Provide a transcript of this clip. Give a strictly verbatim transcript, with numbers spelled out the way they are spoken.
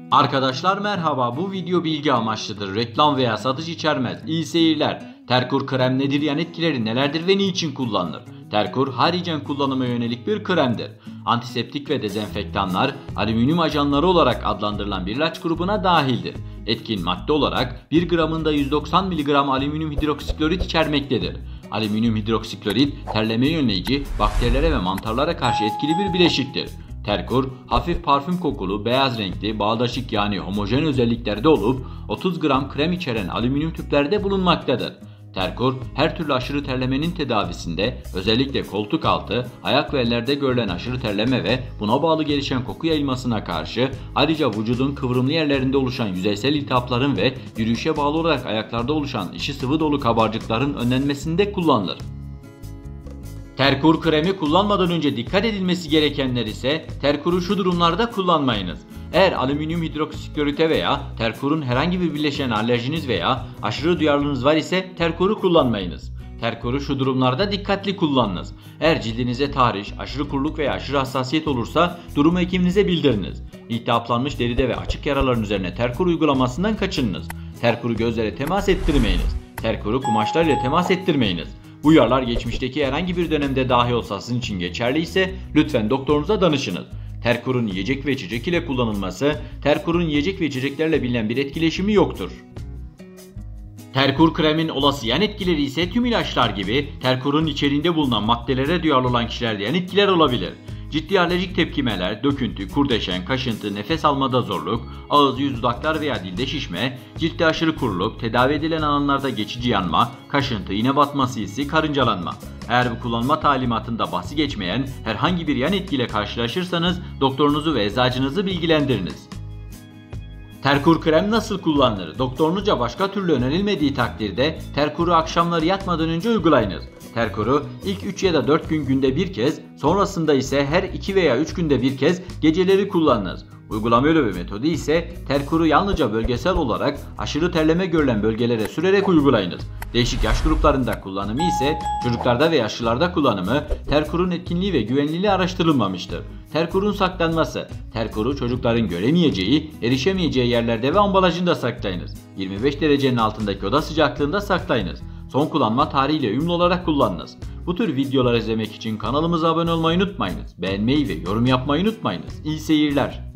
Arkadaşlar merhaba, bu video bilgi amaçlıdır. Reklam veya satış içermez. İyi seyirler. Terkur krem nedir, yan etkileri nelerdir ve niçin kullanılır? Terkur haricen kullanıma yönelik bir kremdir. Antiseptik ve dezenfektanlar, alüminyum ajanları olarak adlandırılan bir ilaç grubuna dahildir. Etkin madde olarak bir gramında yüz doksan miligram alüminyum hidroksiklorit içermektedir. Alüminyum hidroksiklorit terlemeyi önleyici, bakterilere ve mantarlara karşı etkili bir bileşiktir. Terkur, hafif parfüm kokulu, beyaz renkli, bağdaşık yani homojen özelliklerde olup otuz gram krem içeren alüminyum tüplerde bulunmaktadır. Terkur, her türlü aşırı terlemenin tedavisinde, özellikle koltuk altı, ayak ve ellerde görülen aşırı terleme ve buna bağlı gelişen koku yayılmasına karşı, ayrıca vücudun kıvrımlı yerlerinde oluşan yüzeysel iltihapların ve yürüyüşe bağlı olarak ayaklarda oluşan içi sıvı dolu kabarcıkların önlenmesinde kullanılır. Terkur kremi kullanmadan önce dikkat edilmesi gerekenler ise terkuru şu durumlarda kullanmayınız. Eğer alüminyum hidroksiklerite veya terkurun herhangi bir bileşene alerjiniz veya aşırı duyarlılığınız var ise terkuru kullanmayınız. Terkuru şu durumlarda dikkatli kullanınız. Eğer cildinize tahriş, aşırı kuruluk veya aşırı hassasiyet olursa durumu hekiminize bildiriniz. İltihaplanmış deride ve açık yaraların üzerine terkur uygulamasından kaçınınız. Terkuru gözlere temas ettirmeyiniz. Terkuru kumaşlar ile temas ettirmeyiniz. Bu uyarılar geçmişteki herhangi bir dönemde dahi olsa sizin için geçerli ise lütfen doktorunuza danışınız. Terkurun yiyecek ve içecek ile kullanılması, terkurun yiyecek ve içeceklerle bilinen bir etkileşimi yoktur. Terkur kremin olası yan etkileri ise tüm ilaçlar gibi terkurun içeriğinde bulunan maddelere duyarlı olan kişilerde yan etkiler olabilir. Ciddi alerjik tepkimeler, döküntü, kurdeşen, kaşıntı, nefes almada zorluk, ağız, yüz, dudaklar veya dilde şişme, ciltte aşırı kuruluk, tedavi edilen alanlarda geçici yanma, kaşıntı, iğne batması hissi, karıncalanma. Eğer bu kullanma talimatında bahsi geçmeyen herhangi bir yan etkiyle karşılaşırsanız doktorunuzu ve eczacınızı bilgilendiriniz. Terkur krem nasıl kullanılır? Doktorunuzca başka türlü önerilmediği takdirde terkuru akşamları yatmadan önce uygulayınız. Terkuru ilk üç ya da dört gün günde bir kez, sonrasında ise her iki veya üç günde bir kez geceleri kullanınız. Uygulama yolu ve metodu ise terkuru yalnızca bölgesel olarak aşırı terleme görülen bölgelere sürerek uygulayınız. Değişik yaş gruplarında kullanımı ise çocuklarda ve yaşlılarda kullanımı, terkurun etkinliği ve güvenliliği araştırılmamıştır. Terkurun saklanması, terkuru çocukların göremeyeceği, erişemeyeceği yerlerde ve ambalajında saklayınız. yirmi beş derecenin altındaki oda sıcaklığında saklayınız. Son kullanma tarihiyle uyumlu olarak kullanınız. Bu tür videolar izlemek için kanalımıza abone olmayı unutmayınız. Beğenmeyi ve yorum yapmayı unutmayınız. İyi seyirler.